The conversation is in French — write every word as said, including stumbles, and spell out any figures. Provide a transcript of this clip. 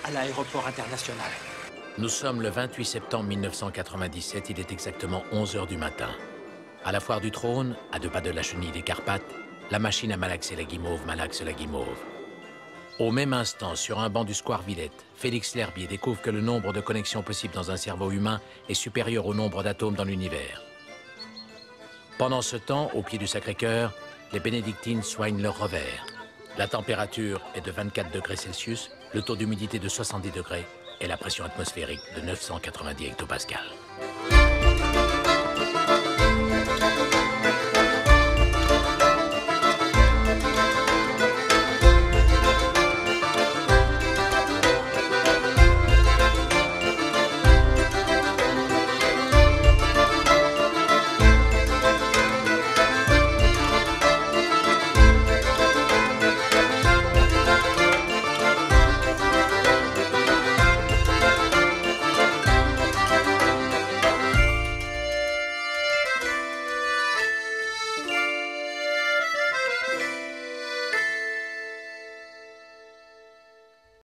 à l'aéroport international. Nous sommes le vingt-huit septembre mille neuf cent quatre-vingt-dix-sept, il est exactement onze heures du matin. À la foire du Trône, à deux pas de la chenille des Carpates, la machine à malaxer la guimauve malaxe la guimauve. Au même instant, sur un banc du square Villette, Félix L'Herbier découvre que le nombre de connexions possibles dans un cerveau humain est supérieur au nombre d'atomes dans l'univers. Pendant ce temps, au pied du Sacré-Cœur, les bénédictines soignent leur revers. La température est de vingt-quatre degrés Celsius, le taux d'humidité de soixante-dix degrés et la pression atmosphérique de neuf cent quatre-vingt-dix hectopascales.